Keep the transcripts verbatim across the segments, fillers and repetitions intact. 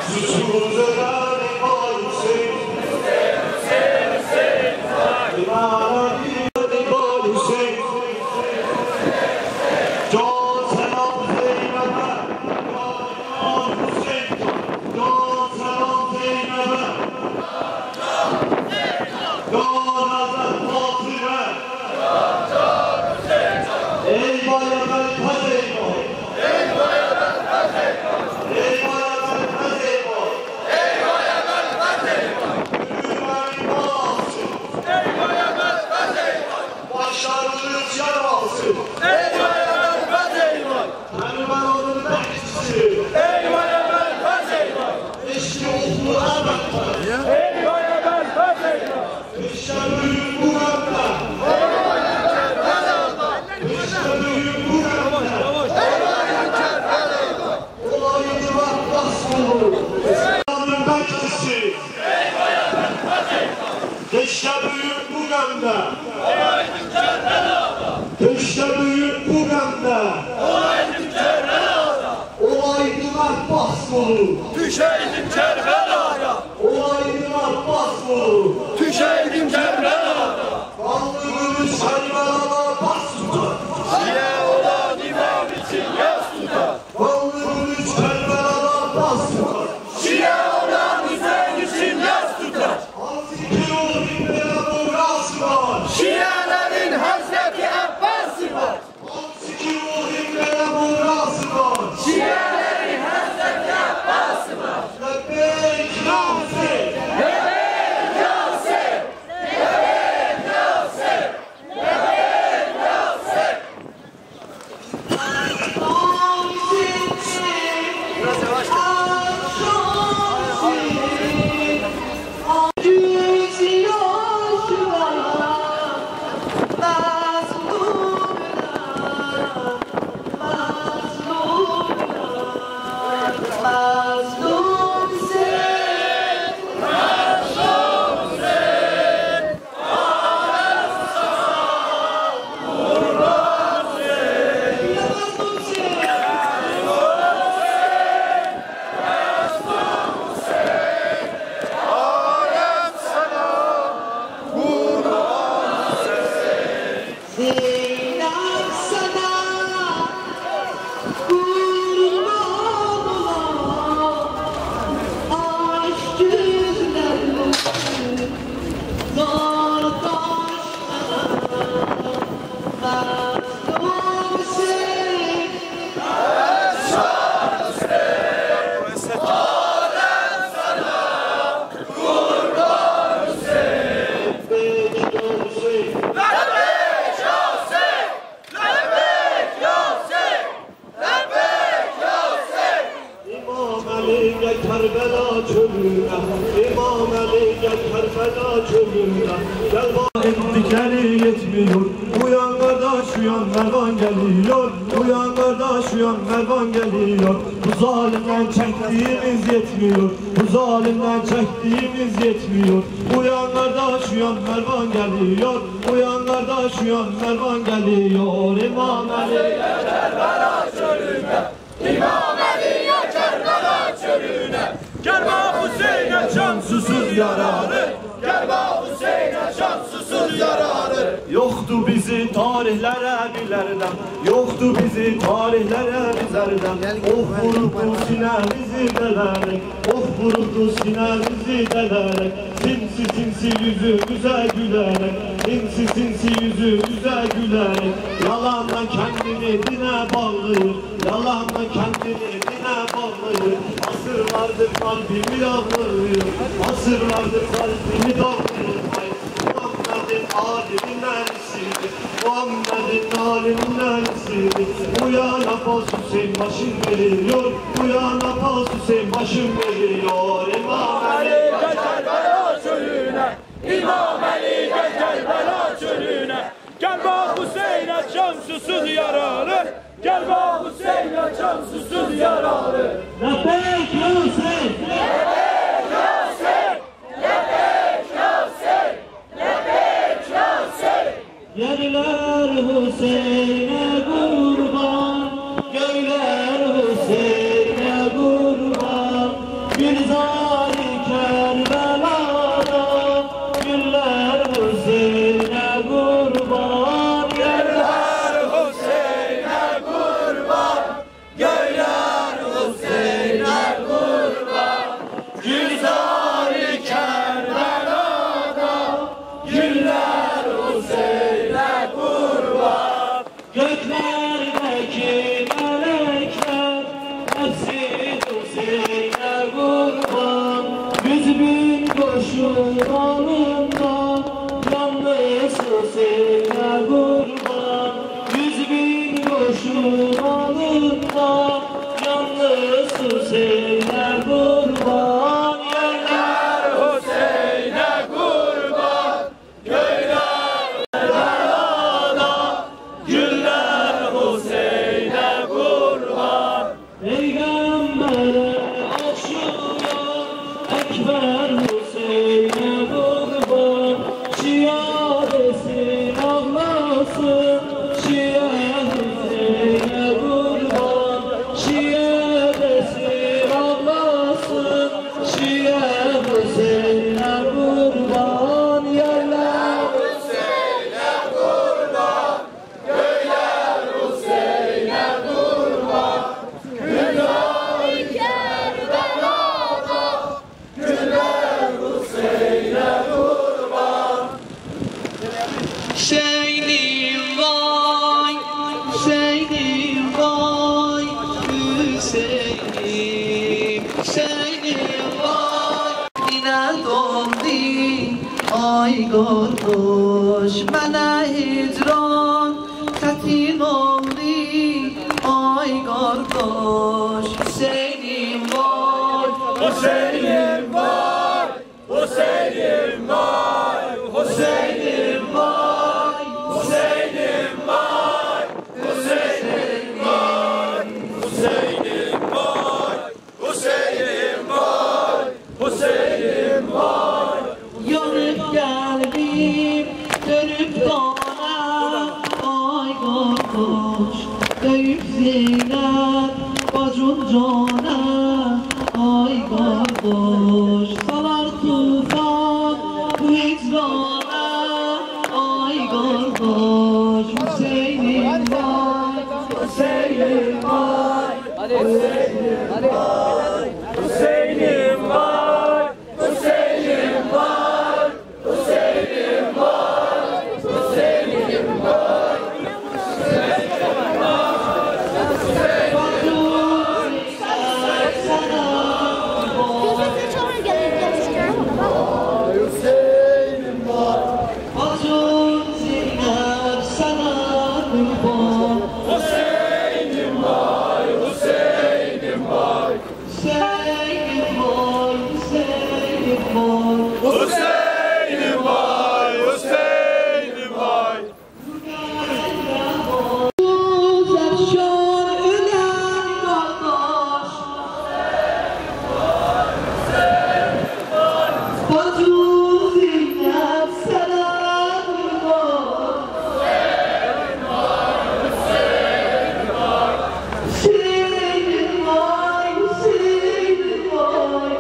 Susuz ölen İmam Hüseyin, Hüseyin, Hüseyin, İmam Hüseyin, can selam Zeynep'e, İmam Hüseyin, can selam Zeynep'e, can Hazret Fatime, ey bayağı Hazeymo, ey bayağı Hazeymo, ey bayağı Hazeymo, ey bayağı Hazeymo, Ümmet İmamsın, ey bayağı Hazeymo, başlarınız yaralsın, ey bayağı Hazeymo, Ermeni'nin bekçisi, ey bayağı Hazeymo, eşki okulu Ahmet'e, ey bayağı Hazeymo, eşke büyük bu Mehmet'e, ey bayağı Hazeymo, eşke büyük bu Mehmet'e, ey bayağı Hazeymo, olayını bak nasıl olur, Ermeni'nin bekçisi, ey bayağı Hazeymo, eşke büyük bu Mehmet'e, Teşte büyük bu gemde, olaydım Kerbela'ya, olaydım Abbas molu, düşeydim Kerbela'ya, olaydım Abbas molu, düşeydim Kerbela'ya, Kanlımız Kerbela'da bas tutar, Şiye olan imam için yas tutar, Kanlımız Kerbela'da bas tutar, Şiye olan Hüseyin için yas tutar, Hazreti Ruhim'de burası var, Şielerin Hazreti Abbas'ı var, Hazreti Ruhim'de burası var, Şielerin Hazreti Abbas'ı var, Lebbeyk Yasir, Lebbeyk Yasir, Lebbeyk Yasir, Lebbeyk Yasir. Biraz yavaş. Kerbela çölüne, İmam Ali gel Kerbela çölüne, gel bak ettikleri yetmiyor, uyan kardeş uyan Mervan geliyor, uyan kardeş uyan Mervan geliyor, bu zalimden çektiğimiz yetmiyor, bu zalimden çektiğimiz yetmiyor, uyan kardeş uyan Mervan geliyor, uyan kardeş uyan Mervan geliyor, İmam Ali gel Kerbela çölüne, İmam Ali gel Kerbela çölüne, gel bak Hüseyin'e can susuz yararı, gel bak Hüseyin'e can susuz yararı. Yoktu bizi tarihlere bilerden, yoktu bizi tarihlere bizlerden. Oh vurdu sinemizi delerek, oh vurdu sinemizi delerek, sinsi sinsi yüzümüze gülerek, sinsi sinsi yüzümüze gülerek, yalanla kendini dine bağlıyor, yalanla kendini dine bağlıyor. Asırlardır kalbimi dağlıyor, asırlardır kalbimi dağlıyor. Muhammed'in alimin elisidir, Muhammed'in alimin elisidir. Uyan Abbas Hüseyin başım veriyor, uyan Abbas Hüseyin başım veriyor. İmam Ali gel Kerbela çölüne, İmam Ali gel Kerbela çölüne, gel bak Hüseyin'e can susuz yaralı, gel bak Hüseyin'e can susuz yaralı. Lebbeyk ya Hüseyin, lebbeyk ya Hüseyin, lebbeyk ya Hüseyin, lebbeyk ya Hüseyin. Yerler Hüseyin'e kurban, gökler Hüseyin'e kurban, bir koşun alında, yalnız Hüseyin'e kurban. Yüz bin koşun alında, yalnız Hüseyin'e kurban. Yerler Hüseyin'e kurban, köyler Serada, güller Hüseyin'e kurban. Peygamber'e aşıyor Ekber Hüseyin'e kurban. Şia desin ağlasın, Şia Hüseyin'e kurban. Şia desin ağlasın, Şia Hüseyin'e kurban. Yerler Hüseyin'e kurban, köyler Hüseyin'e kurban. Güller Kerbela'da, güller Hüseyin'e kurban. Hüseyin'im vay, Hüseyin'im vay, Hüseyin'im, Hüseyin'im vay. Yine doldu ay kardeş, mənə hicran çətin oldu ay kardeş. Hüseyin'im vay, Hüseyin'im var, Hüseyin'im var, Hüseyin'im var, Hüseyin'im var, Hüseyin'im var, Hüseyin'im var, Hüseyin'im var, Hüseyin'im var. yanıp gəldim, dönüp dana ay kardeş. Döyüp Zeynep bacım cana ay kardeş. Salar tufan bu hicrana ay kardeş. Hüseyin'im var, Hüseyin'im var, Hüseyin'im var, Hüseyin'im var, Hüseyin'im var, Hüseyin'im var, Hüseyin'im var. Gözünüzü çağır gelin geliştirelim. Hüseyin'im var, bacım Zeynep sana kurban. Hüseyin'im var, Hüseyin'im var, Hüseyin'im var, Hüseyin'im var. Hüseyin'im var, Hüseyin'im var. Zerşan ölen kardeş. Bacım Zeynep sana kurban. Hüseyin'im var, Hüseyin'im var.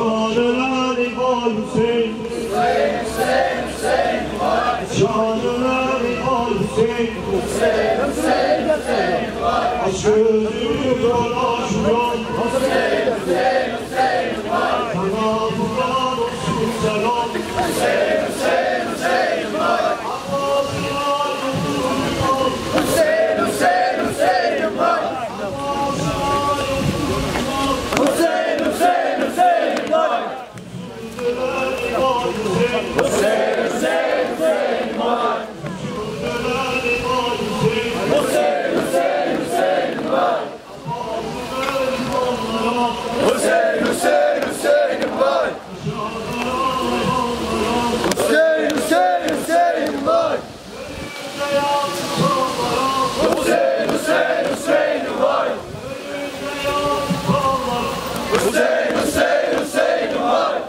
Şanı-ı var Hüseyin, Hüseyin, Hüseyin, Hüseyin var. Şanı-ı var Hüseyin, Hüseyin, Hüseyin, Hüseyin var. Aşkı dolaşıyor, Hüseyin, Hüseyin, Hüseyin var. Sana buradan olsun selam, Hüseyin, Hüseyin, Hüseyin var. Hüseyin, Hüseyin, Hüseyin var. Hüseyin, Hüseyin, Hüseyin var. Hüseyin, Hüseyin, Hüseyin var. Hüseyin, Hüseyin, Hüseyin var. Hüseyin, Hüseyin, Hüseyin var. Hüseyin, Hüseyin, Hüseyin var. Hüseyin, Hüseyin, Hüseyin var. Hüseyin, Hüseyin, Hüseyin var.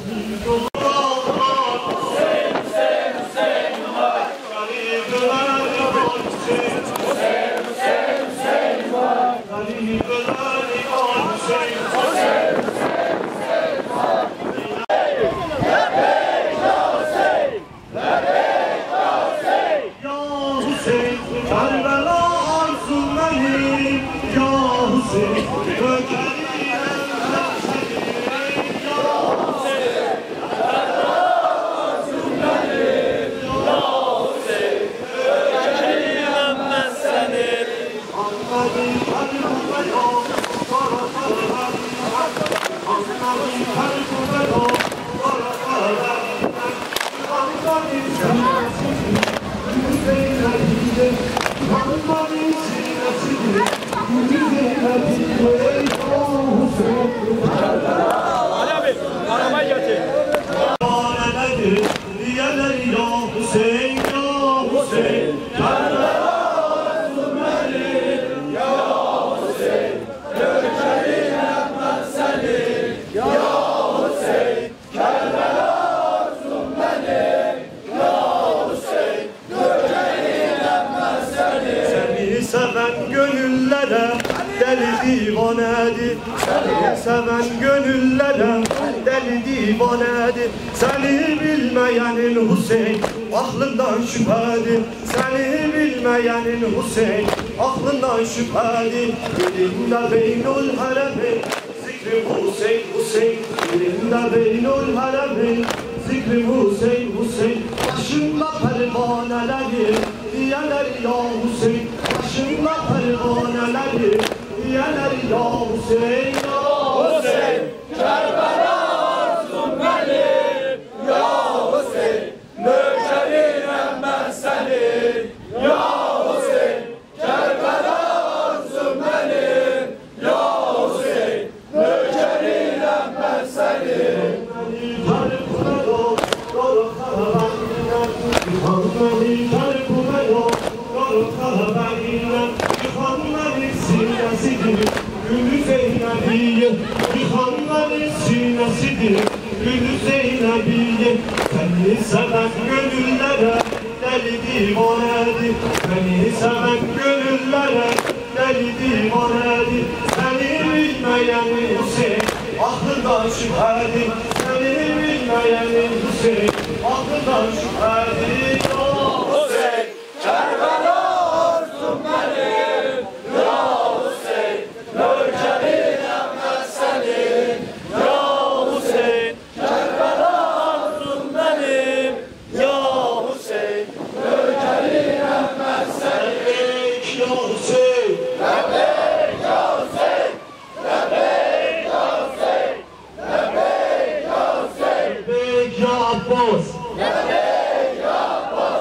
Seven gönüllere deli divanedir. Seni seven gönüllere deli divanedir. Seni bilmeyenin Hüseyin aklından şüphedir. Seni bilmeyenin Hüseyin aklından şüphedir. Dilinde beynul haremin zikri Hüseyin Hüseyin. Dilinde beynul haremin zikri Hüseyin Hüseyin. Başında pervaneleri diyeler ya Hüseyin. Başında pervaneleri diyeler ya Hüseyin. Ya Hüseyin, Kerbela arzum benim. Ya Hüseyin, nökerim ben senin. Ya Hüseyin, Kerbela arzum benim. Ya Hüseyin, nökerim ben senin. Gülü Zeynep'iye, yıkanların sinesidir. Gülü Zeynep'iye, seni seven gönüllere deli divanedir. Seni seven gönüllere deli divanedir. Seni bilmeyen Hüseyin aklından şüphedir. Seni bilmeyen Hüseyin aklından şüphedir. Ya Hüseyin, Kerbela arzum benim. Ya Hüseyin, nökerim ben senin. Ya Hüseyin, Kerbela arzum benim. Ya Hüseyin, nökerim ben senin. Ya Hüseyin, lebbeyk ya Hüseyin. Lebbeyk ya Hüseyin. Lebbeyk ya Hüseyin. Lebbeyk ya Abbas. Lebbeyk ya Abbas.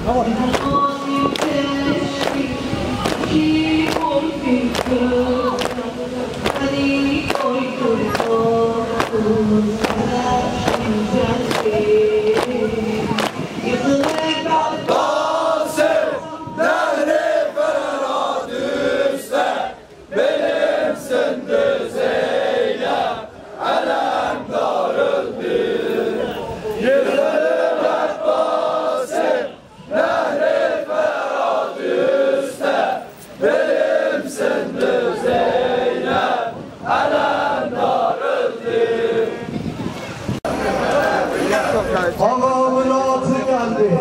Ağamın atı geldi.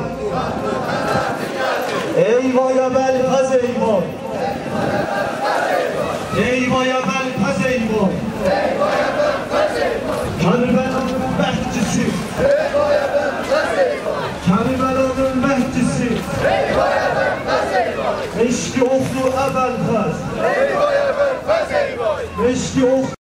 Eyvaya belkaz eyvah. Eyvaya belkaz eyvah. Kerbela'nın bekçisi. Kerbela'nın bekçisi. Eşki oklu ebelkaz. Eşki oklu